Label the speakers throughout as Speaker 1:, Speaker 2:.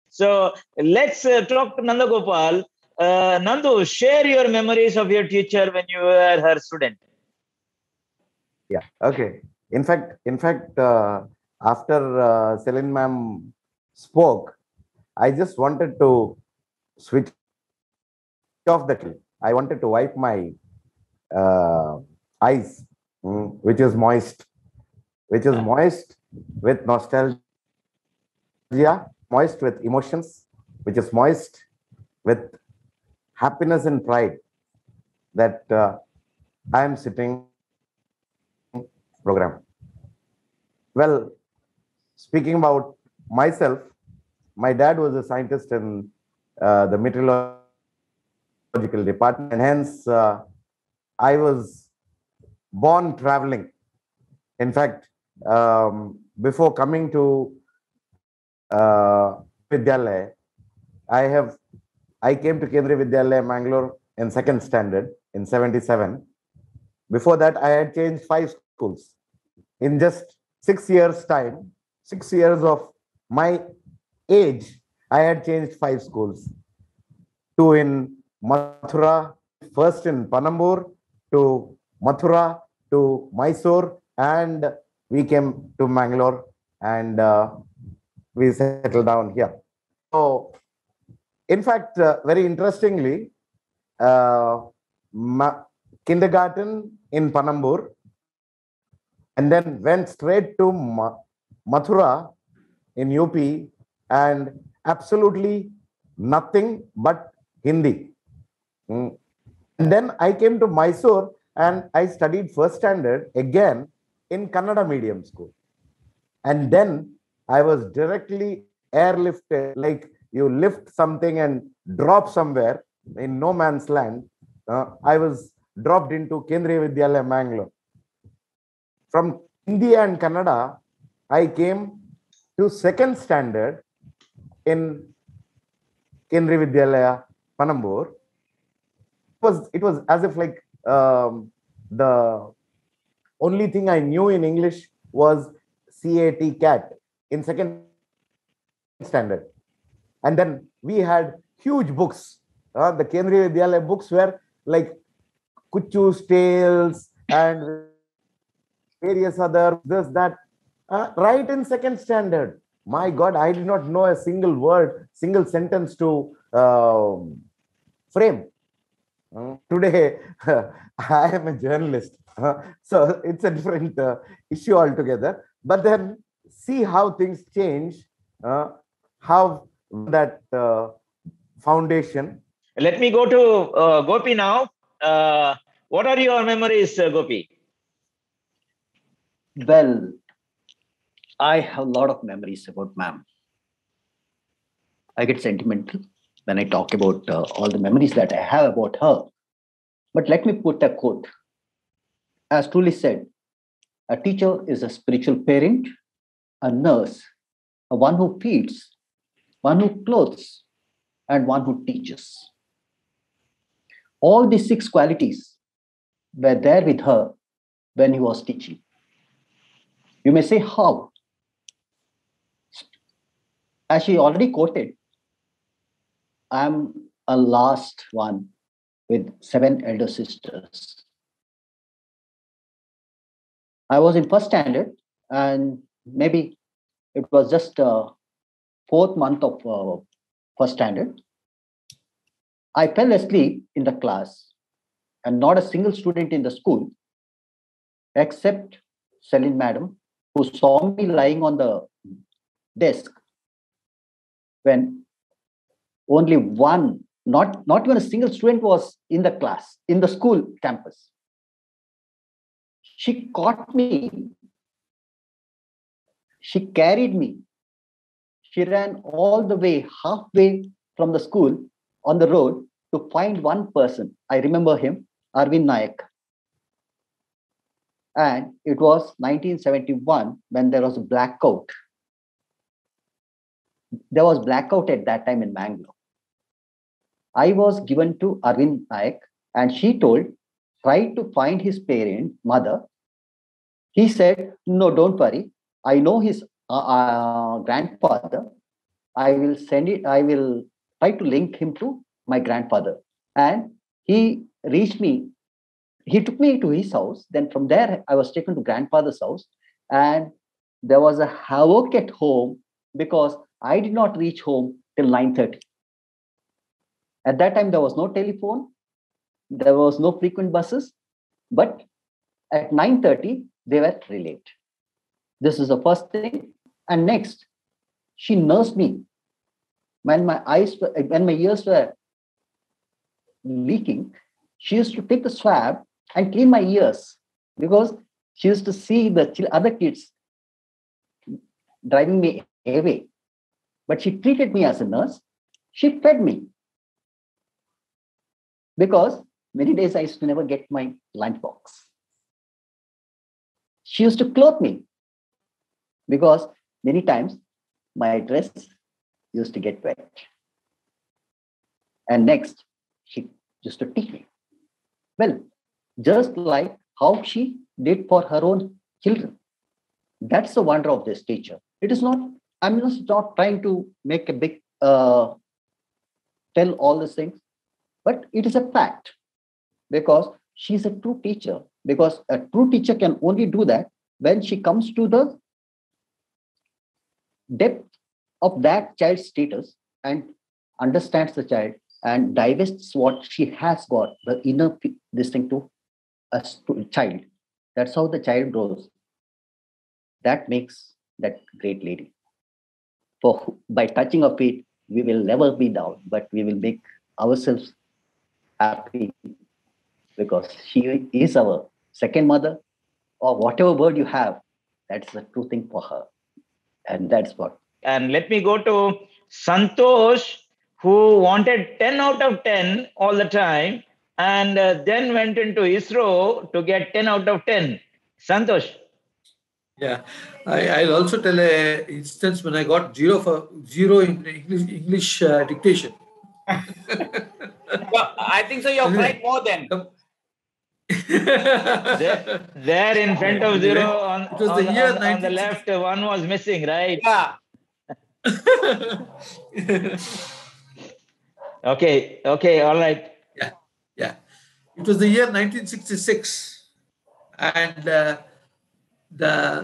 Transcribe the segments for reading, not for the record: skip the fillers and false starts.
Speaker 1: So let's talk to Nanda Gopal. Nandu, share your memories of your teacher when you were her student.
Speaker 2: Yeah. Okay. In fact, after Celine ma'am spoke, I just wanted to switch off the TV. I wanted to wipe my eyes, which is moist with nostalgia, moist with emotions, which is moist with happiness and pride that I am sitting program. Well, speaking about myself, my dad was a scientist in the meteorological department, and hence I was born traveling. In fact, before coming to Vidyalaya, I have I came to Kendriya Vidyalaya, Mangalore in second standard in 77. Before that, I had changed 5 schools in just 6 years' time. 6 years of my age, I had changed 5 schools. Two in Mathura, first in Panambur, to Mathura, to Mysore, and we came to Mangalore, and we settled down here. So, in fact, very interestingly, uh, kindergarten in Panambur, and then went straight to Mathura in UP, and absolutely nothing but Hindi. Mm. And then I came to Mysore and I studied first standard again in Kannada medium school. And then I was directly airlifted, like you lift something and drop somewhere in no man's land. I was dropped into Kendriya Vidyalaya, Mangalore. From Hindi and Kannada, I came to second standard in Kendriya Vidyalaya, Panambur. It was as if like the only thing I knew in English was cat in second standard. And then we had huge books. The Kendriya Vidyalaya books were like Kuchu's Tales and various other this, that, right in second standard. My God, I did not know a single word, single sentence to frame. Today, I am a journalist. So it's a different issue altogether. But then see how things change, how that foundation.
Speaker 1: Let me go to Gopi now. What are your memories, Gopi?
Speaker 3: Well, I have a lot of memories about ma'am. I get sentimental when I talk about all the memories that I have about her. But let me put a quote. As truly said, a teacher is a spiritual parent, a nurse, a one who feeds, one who clothes, and one who teaches. All these 6 qualities were there with her when he was teaching. You may say, how? As she already quoted, I'm a last one with 7 elder sisters. I was in first standard, and maybe it was just fourth month of first standard. I fell asleep in the class, and not a single student in the school, except Celine madam, who saw me lying on the desk when only one, not even a single student was in the class, in the school campus. She caught me. She carried me. She ran all the way, halfway from the school on the road to find one person. I remember him, Arvind Nayak. And it was 1971 when there was a blackout. There was blackout at that time in Mangalore. I was given to Arvind Nayak, and she told, try to find his parent, mother. He said, no, don't worry. I know his grandfather. I will send it, I will try to link him to my grandfather. And he reached me, he took me to his house. Then from there, I was taken to grandfather's house. And there was a havoc at home because I did not reach home till 9:30. At that time, there was no telephone, there was no frequent buses, but at 9:30, they were late. This is the first thing. And next, she nursed me when when my ears were leaking. She used to take the swab and clean my ears because she used to see the other kids driving me away. But she treated me as a nurse. She fed me because many days I used to never get my lunchbox. She used to clothe me because many times my dress used to get wet. And next, she used to teach me. Well, just like how she did for her own children. That's the wonder of this teacher. It is not, I'm just not trying to make a big, tell all these things, but it is a fact because she's a true teacher. Because a true teacher can only do that when she comes to the depth of that child's status and understands the child and divests what she has got, the inner this thing to a child. That's how the child grows. That makes that great lady. For by touching her feet, we will never be down, but we will make ourselves happy because she is our second mother, or whatever word you have. That's the true thing for her, and that's what.
Speaker 1: And let me go to Santosh, who wanted 10 out of 10 all the time, and then went into ISRO to get 10 out of 10. Santosh.
Speaker 4: Yeah, I'll also tell an instance when I got zero in English dictation.
Speaker 5: I think so. You're cried more than.
Speaker 1: There in front of zero on the left, one was missing, right?
Speaker 5: Yeah.
Speaker 1: Okay, all right.
Speaker 4: Yeah. It was the year 1966, and the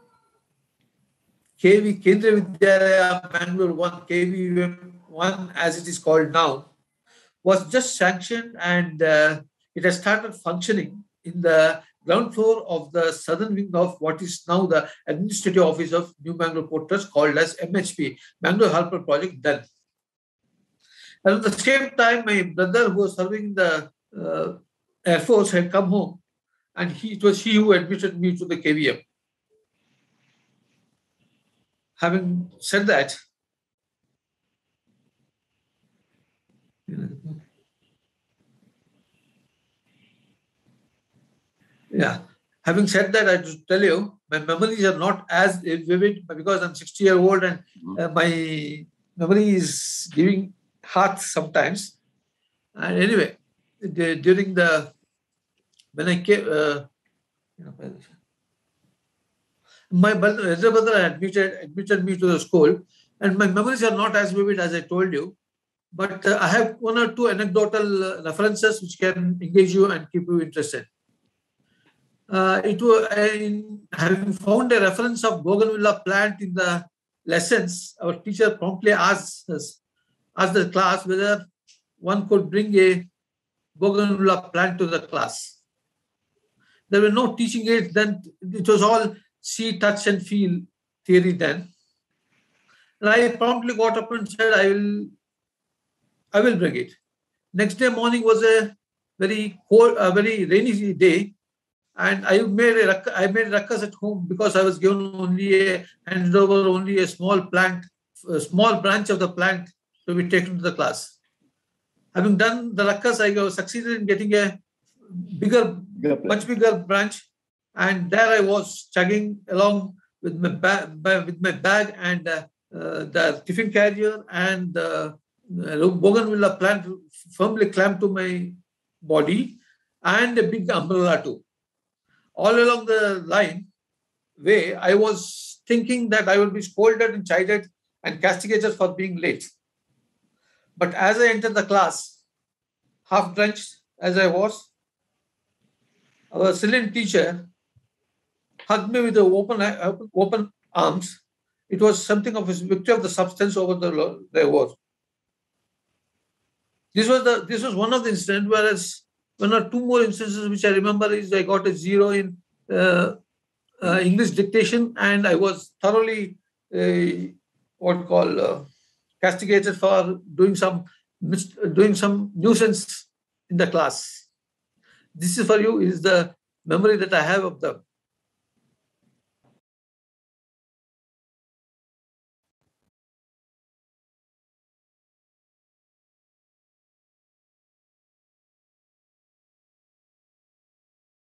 Speaker 4: KV, Kendriya Vidyalaya Bangalore 1, KV1 as it is called now, was just sanctioned, and it has started functioning in the ground floor of the southern wing of what is now the administrative office of New Bangalore Port Trust, called as MHP, Bangalore Harbour Project then. And at the same time, my brother, who was serving in the Air Force, had come home, and it was he who admitted me to the KVM. Having said that, having said that, I should tell you, my memories are not as vivid because I'm 60-year-old and my memory is giving heart sometimes. And anyway, during when I came, my elder brother admitted me to the school, and my memories are not as vivid as I told you. But I have one or two anecdotal references which can engage you and keep you interested. It was having found a reference of bougainvillea plant in the lessons. Our teacher promptly asked the class whether one could bring a bougainvillea plant to the class. There were no teaching aids then. It was all see, touch, and feel theory then. And I promptly got up and said, I will bring it. Next day morning was a very cold, very rainy day, and I made a ruckus at home because I was given handed over only a small branch of the plant to be taken to the class. Having done the ruckus, I succeeded in getting a much bigger branch, and there I was chugging along with my bag and the tiffin carrier and the bougainvillea plant firmly clamped to my body, and a big umbrella too. All along the way, I was thinking that I will be scolded and chided and castigated for being late. But as I entered the class, half drenched as I was, our silent teacher hugged me with open arms. It was something of a victory of the substance over the war. This was one of the incidents, whereas one or two more instances which I remember is I got a 0 in English dictation, and I was thoroughly castigated for doing some nuisance in the class. This is for you is the memory that I have of the